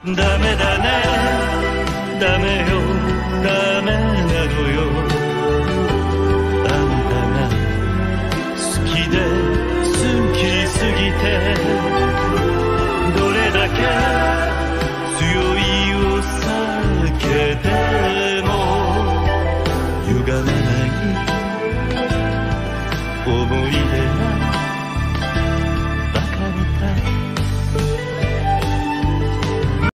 ダメだね、ダメよ、ダメなのよ。あんたが好きで好きすぎて、どれだけ強いを避けても歪まない思い出